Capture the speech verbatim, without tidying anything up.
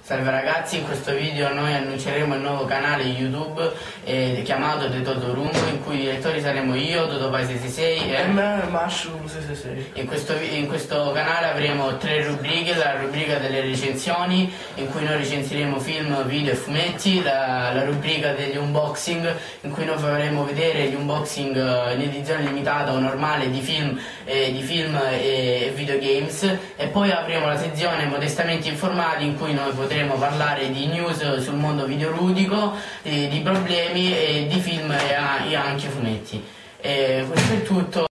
Salve ragazzi, in questo video noi annunceremo il nuovo canale YouTube eh, chiamato The Totoroom, in cui i direttori saremo io, Dodopai sei sei sei e me, Mushroom sei sei sei. In questo, in questo canale avremo tre rubriche: la rubrica delle recensioni, in cui noi recensiremo film, video e fumetti, la, la rubrica degli unboxing, in cui noi faremo vedere gli unboxing in edizione limitata o normale di film, eh, di film e, e videogames, e poi avremo la sezione modestamente informati, in cui noi potremo parlare di news sul mondo videoludico, eh, di problemi e di film e anche fumetti. E questo è tutto.